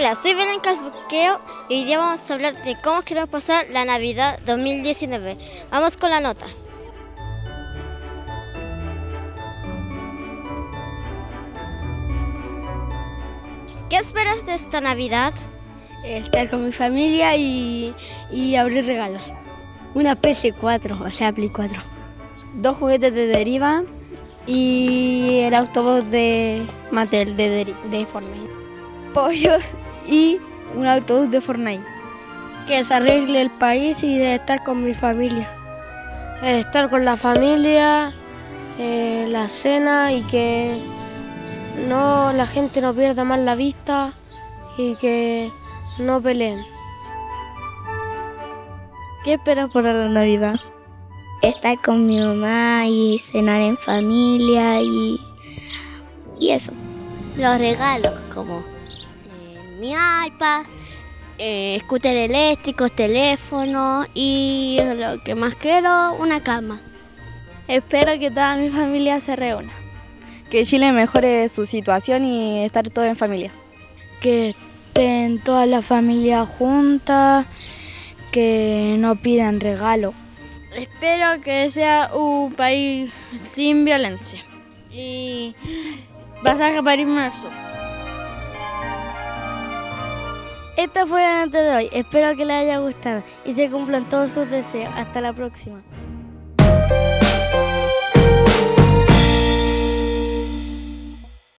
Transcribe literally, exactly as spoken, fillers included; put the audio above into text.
Hola, soy Belén Calfuqueo y hoy día vamos a hablar de cómo queremos pasar la Navidad dos mil diecinueve. Vamos con la nota. ¿Qué esperas de esta Navidad? Estar con mi familia y, y abrir regalos. Una P S cuatro, o sea, Play cuatro. Dos juguetes de Deriva y el autobús de Mattel de, de, de Fortnite. Pollos y un autobús de Fortnite. Que se arregle el país y de estar con mi familia. Estar con la familia, eh, la cena y que no la gente no pierda más la vista y que no peleen. ¿Qué esperas para la Navidad? Estar con mi mamá y cenar en familia y, y eso. Los regalos como eh, mi iPad, eh, scooter eléctricos, teléfono y lo que más quiero, una cama. Espero que toda mi familia se reúna. Que Chile mejore su situación y estar todo en familia. Que estén todas las familias juntas, que no pidan regalo. Espero que sea un país sin violencia y pasaje para irme al sur. Esta fue la nota de hoy. Espero que les haya gustado y se cumplan todos sus deseos. Hasta la próxima.